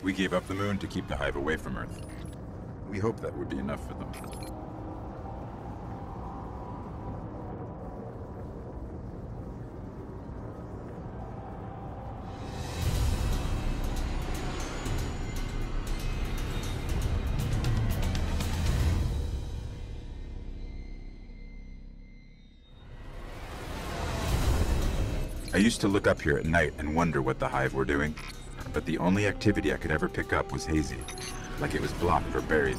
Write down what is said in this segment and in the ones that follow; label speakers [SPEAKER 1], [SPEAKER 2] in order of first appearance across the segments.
[SPEAKER 1] We gave up the moon to keep the hive away from Earth. We hoped that would be enough for them. I used to look up here at night and wonder what the hive were doing, but the only activity I could ever pick up was hazy, like it was blocked or buried.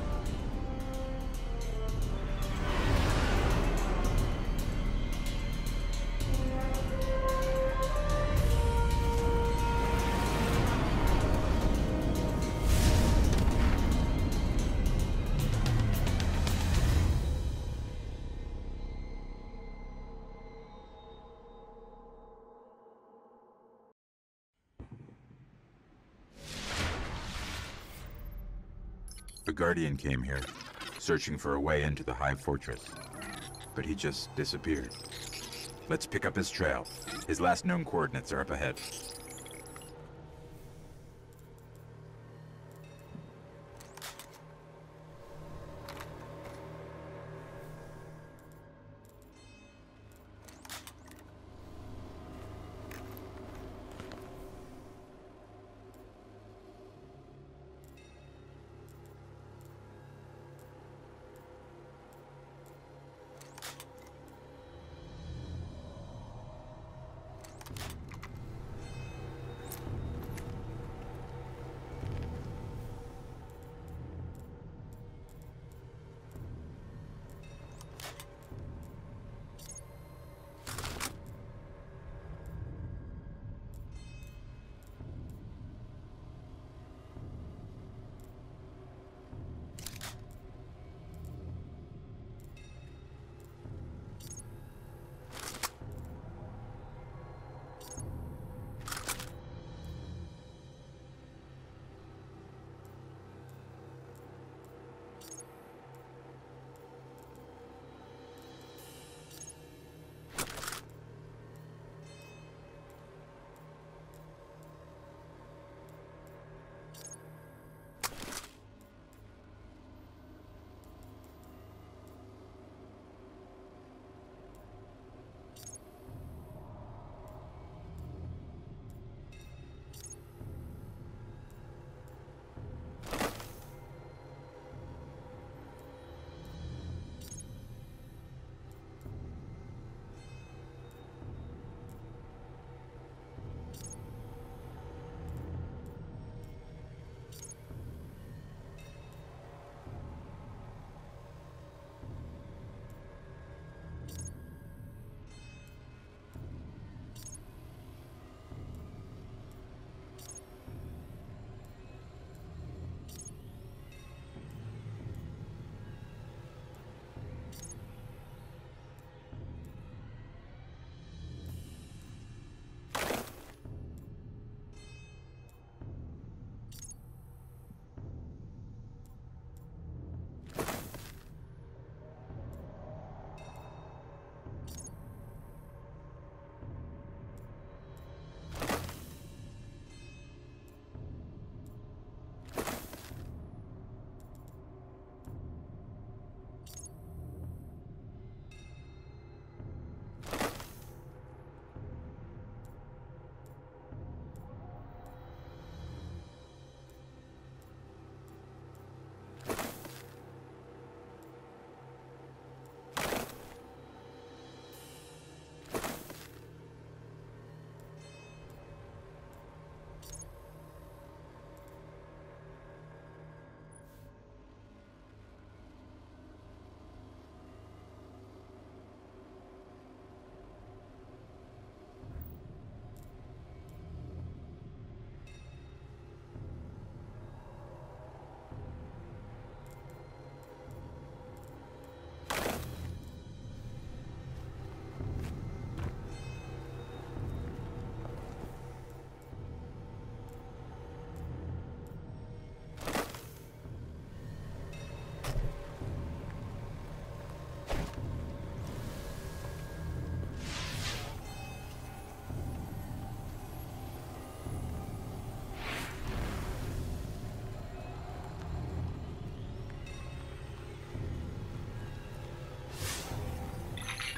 [SPEAKER 1] The Guardian came here, searching for a way into the Hive Fortress, but he just disappeared. Let's pick up his trail. His last known coordinates are up ahead.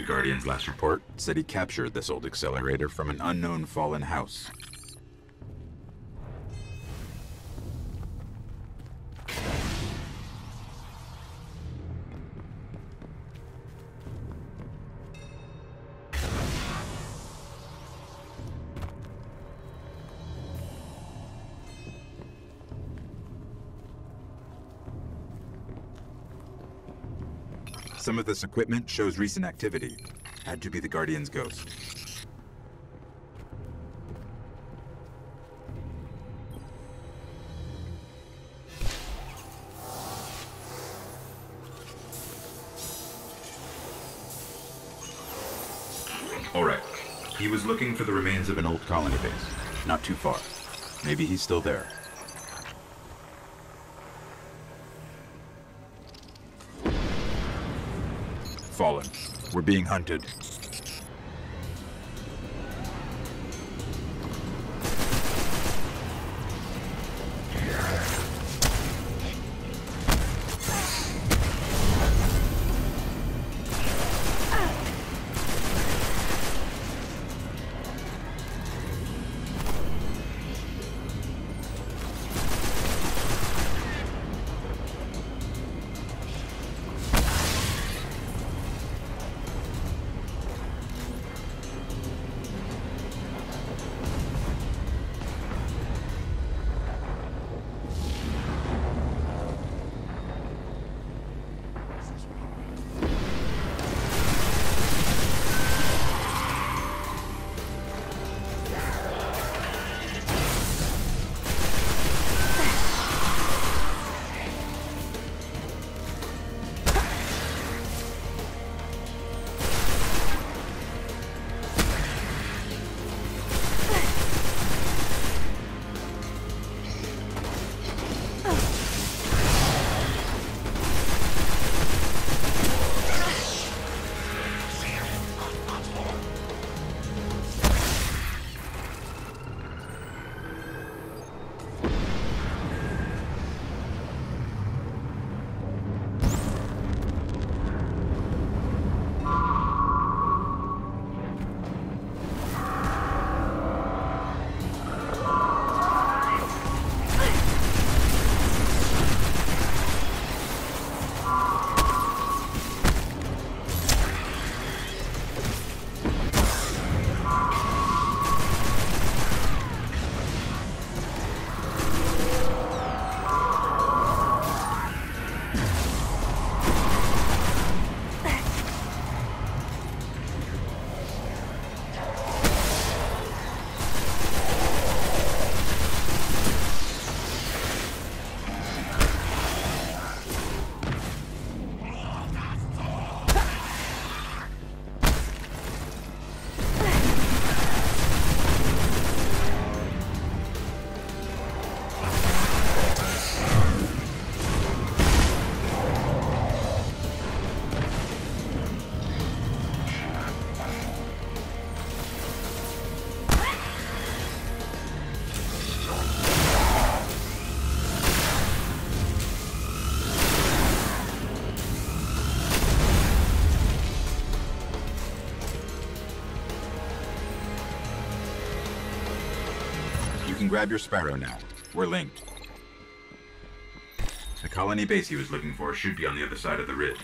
[SPEAKER 1] The Guardian's last report said he captured this old accelerator from an unknown fallen house. Some of this equipment shows recent activity. Had to be the Guardian's ghost. All right. He was looking for the remains of an old colony base. Not too far. Maybe he's still there. Fallen. We're being hunted. You can grab your Sparrow now. We're linked. The colony base he was looking for should be on the other side of the ridge.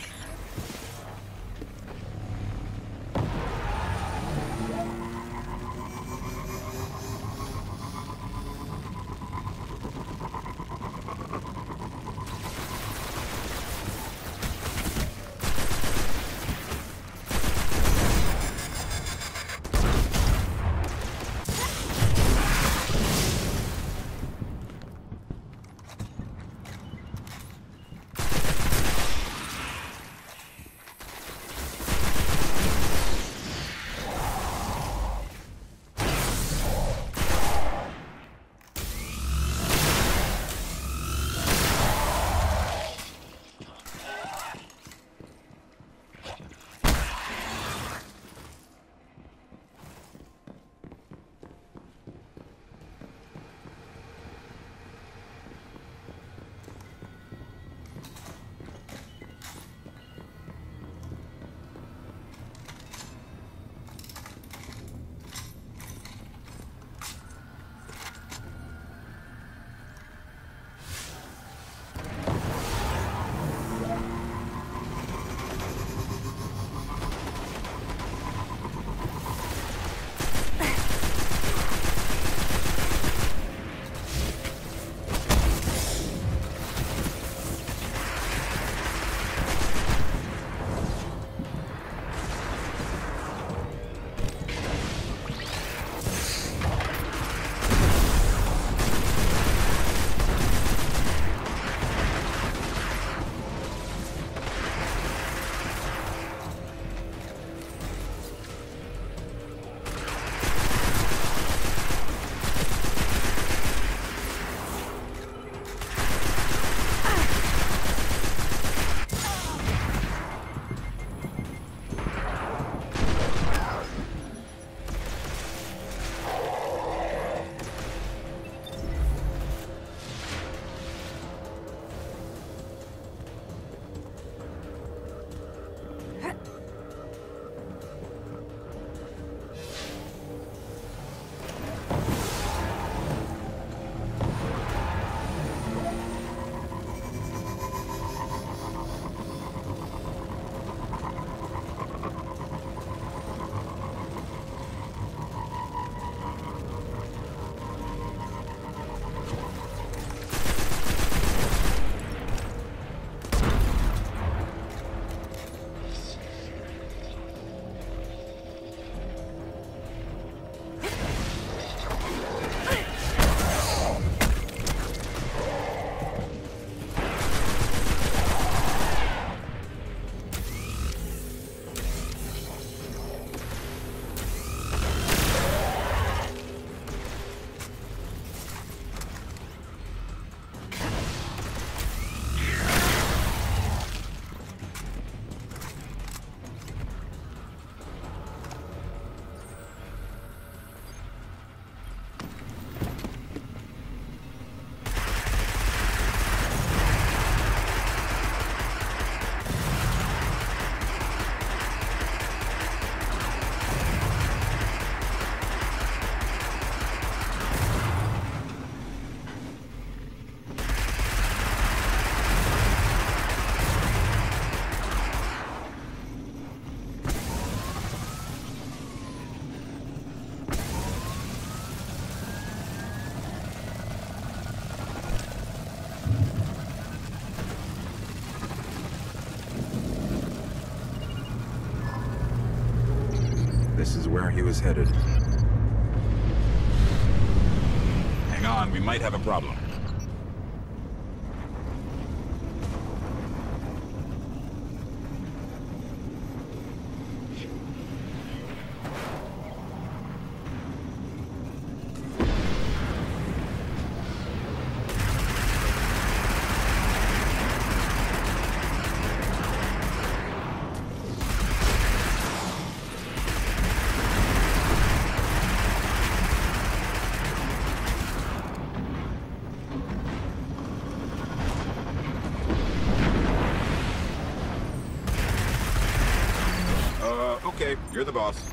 [SPEAKER 1] This is where he was headed. Hang on, we might have a problem. Okay, you're the boss.